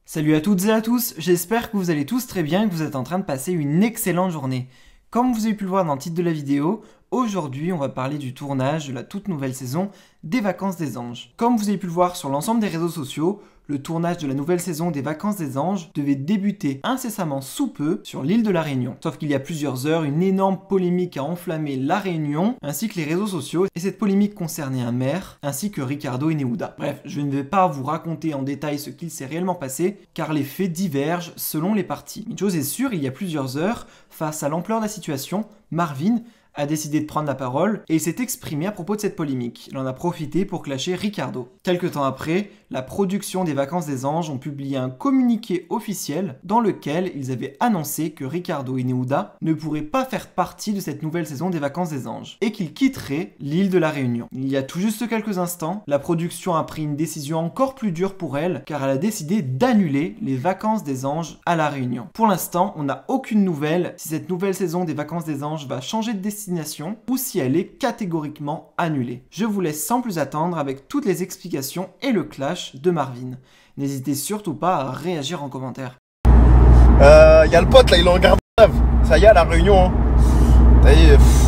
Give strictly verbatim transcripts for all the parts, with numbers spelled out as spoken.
Salut à toutes et à tous, j'espère que vous allez tous très bien et que vous êtes en train de passer une excellente journée. Comme vous avez pu le voir dans le titre de la vidéo, aujourd'hui on va parler du tournage de la toute nouvelle saison des Vacances des Anges. Comme vous avez pu le voir sur l'ensemble des réseaux sociaux, le tournage de la nouvelle saison des Vacances des Anges devait débuter incessamment sous peu sur l'île de la Réunion. Sauf qu'il y a plusieurs heures, une énorme polémique a enflammé la Réunion ainsi que les réseaux sociaux, et cette polémique concernait un maire ainsi que Ricardo Ineuda. Bref, je ne vais pas vous raconter en détail ce qu'il s'est réellement passé car les faits divergent selon les parties. Une chose est sûre, il y a plusieurs heures, face à l'ampleur de la situation, Marvin a décidé de prendre la parole et il s'est exprimé à propos de cette polémique. Il en a profité pour clasher Ricardo. Quelque temps après, la production des Vacances des Anges ont publié un communiqué officiel dans lequel ils avaient annoncé que Ricardo Ineuda ne pourrait pas faire partie de cette nouvelle saison des Vacances des Anges et qu'il quitterait l'île de la Réunion. Il y a tout juste quelques instants, la production a pris une décision encore plus dure pour elle car elle a décidé d'annuler les Vacances des Anges à la Réunion. Pour l'instant, on n'a aucune nouvelle si cette nouvelle saison des Vacances des Anges va changer de destination ou si elle est catégoriquement annulée. Je vous laisse sans plus attendre avec toutes les explications et le clash de Marvin. N'hésitez surtout pas à réagir en commentaire. Il euh, y a le pote là, il est en garde à vue. Ça y est, à la Réunion. Hein. Ça y est, pff,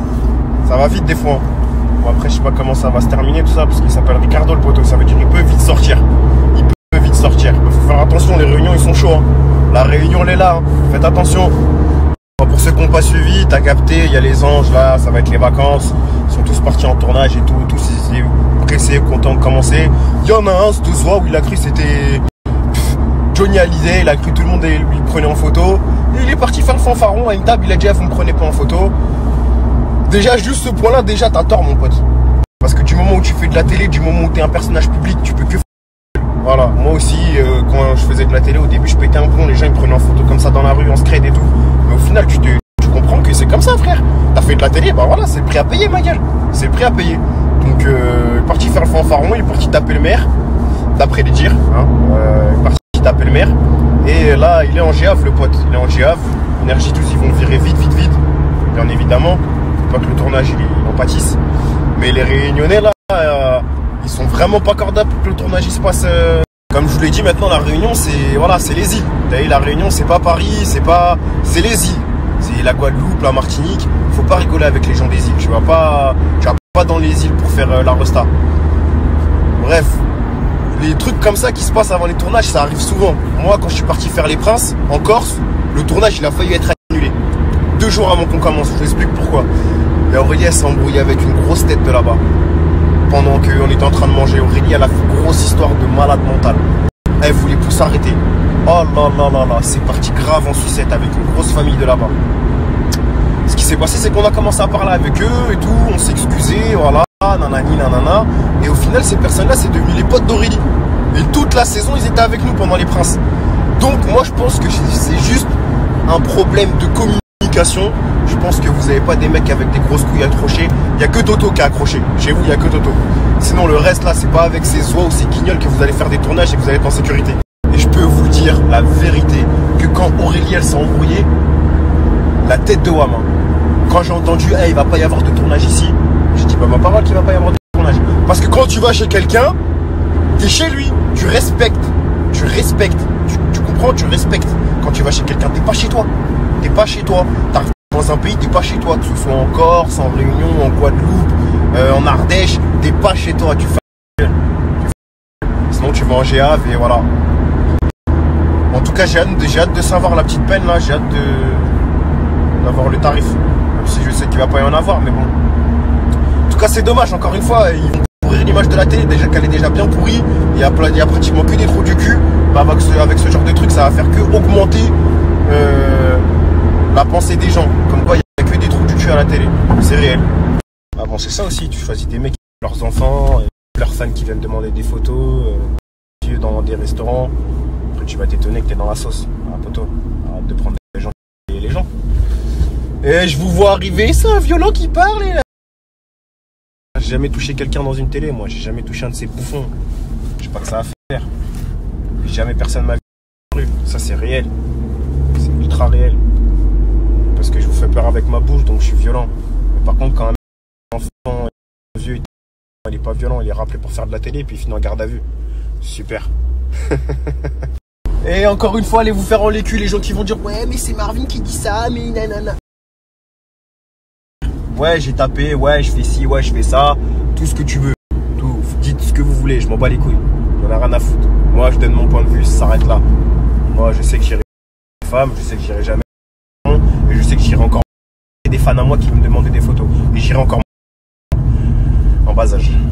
ça va vite des fois. Bon, après, je sais pas comment ça va se terminer tout ça, parce qu'il s'appelle Ricardo le poteau. Ça veut dire qu'il peut vite sortir. Il peut vite sortir. Il faut faire attention, les réunions ils sont chauds. Hein. La Réunion elle est là. Hein. Faites attention. Pour ceux qui n'ont pas suivi, t'as capté, il y a les anges là, ça va être les vacances. Ils sont tous partis en tournage et tout, tous ils étaient pressés, contents de commencer. Il y en a un, ce deux soirs où il a cru c'était Johnny Hallyday, il a cru tout le monde lui prenait en photo. Et il est parti faire le fanfaron à une table, il a dit ah, vous me prenez pas en photo. Déjà, juste ce point là, déjà t'as tort mon pote. Parce que du moment où tu fais de la télé, du moment où t'es un personnage public, tu peux que faire. Voilà, moi aussi, euh, quand je faisais de la télé, au début je pétais un plomb, les gens ils me prenaient en photo comme ça dans la rue, en scred et tout. Mais au final, tu, te, tu comprends que c'est comme ça, frère. T'as fait de la télé, bah voilà, c'est le prix à payer, ma gueule. C'est le prix à payer. Donc, euh, il est parti faire le fanfaron, il est parti taper le maire, d'après les dires. Hein, euh, il est parti taper le maire. Et là, il est en G A V, le pote. Il est en G A V. Énergie tous, ils vont le virer vite, vite, vite. Bien évidemment. Faut pas que le tournage, il, il en pâtisse. Mais les Réunionnais, là, euh, ils sont vraiment pas cordables pour que le tournage, il se passe... Euh, Comme je vous l'ai dit, maintenant la Réunion, c'est voilà, c'est les îles. Vous voyez, la Réunion, c'est pas Paris, c'est pas, c'est les îles. C'est la Guadeloupe, la Martinique. Faut pas rigoler avec les gens des îles. Tu vas pas, tu vas pas dans les îles pour faire euh, la resta. Bref, les trucs comme ça qui se passent avant les tournages, ça arrive souvent. Moi, quand je suis parti faire les Princes en Corse, le tournage, il a failli être annulé. Deux jours avant qu'on commence. Je vous explique pourquoi. Et Aurélie, elle s'est embrouillée avec une grosse tête de là-bas. Pendant qu'on était en train de manger, Aurélie, elle a fait une grosse histoire de malade mentale. Elle voulait plus s'arrêter. Oh là là là là, c'est parti grave en sucette avec une grosse famille de là-bas. Ce qui s'est passé, c'est qu'on a commencé à parler avec eux et tout, on s'est excusé, voilà, nanani, nanana. Et au final, ces personnes-là, c'est devenu les potes d'Aurélie. Et toute la saison, ils étaient avec nous pendant les Princes. Donc moi, je pense que c'est juste un problème de communication. Je pense que vous n'avez pas des mecs avec des grosses couilles accrochées. Il n'y a que Toto qui a accroché. Chez vous, il n'y a que Toto. Sinon, le reste, là, c'est pas avec ses oies ou ses guignols que vous allez faire des tournages et que vous allez être en sécurité. Et je peux vous dire la vérité, que quand Aurélie, elle s'est embrouillée, la tête de Wam, quand j'ai entendu, hey, il va pas y avoir de tournage ici, j'ai dit, bah, ma parole qu'il va pas y avoir de tournage. Parce que quand tu vas chez quelqu'un, t'es chez lui, tu respectes. Tu respectes. Tu, tu comprends, tu respectes. Quand tu vas chez quelqu'un, t'es pas chez toi. T'es pas chez toi. T'arrives dans un pays, t'es pas chez toi, que ce soit en Corse, en Réunion, en Guadeloupe, euh, en Ardèche, t'es pas chez toi, tu fais... Sinon tu vas en G A V et voilà. En tout cas, j'ai hâte, j'ai hâte de savoir la petite peine là, j'ai hâte de d'avoir le tarif. Même si je sais qu'il va pas y en avoir, mais bon. En tout cas, c'est dommage, encore une fois, ils vont pourrir l'image de la télé, déjà qu'elle est déjà bien pourrie, il y a, il y a pratiquement que des trous du cul. Bah, avec, ce, avec ce genre de truc, ça va faire que augmenter euh, la pensée des gens. Comme quoi, il n'y a que des trous du cul à la télé. C'est réel. Ah bon, c'est ça aussi, tu choisis des mecs, leurs enfants, leurs fans qui viennent demander des photos, euh, dans des restaurants. Après, tu vas t'étonner que t'es dans la sauce. Ah, poteau, arrête de prendre les gens et les gens. Et je vous vois arriver, c'est un violent qui parle. Et là. J'ai jamais touché quelqu'un dans une télé, moi. J'ai jamais touché un de ces bouffons. Je sais pas que ça va faire. Jamais personne m'a vu. Ça, c'est réel. C'est ultra réel. Parce que je vous fais peur avec ma bouche, donc je suis violent. Mais par contre, quand un enfant vieux, il est pas violent, il est rappelé pour faire de la télé, et puis il finit en garde à vue. Super. Et encore une fois, allez vous faire en l'écu les gens qui vont dire ouais mais c'est Marvin qui dit ça, mais nanana. Ouais j'ai tapé, ouais je fais ci, ouais je fais ça, tout ce que tu veux. Tout, dites ce que vous voulez, je m'en bats les couilles. J'en ai rien à foutre. Moi je donne mon point de vue, ça s'arrête là. Moi je sais que j'irai des femmes, je sais que j'irai jamais. Et je sais que j'irai encore des fans à moi qui vont me demander des photos. Et j'irai encore en bas âge.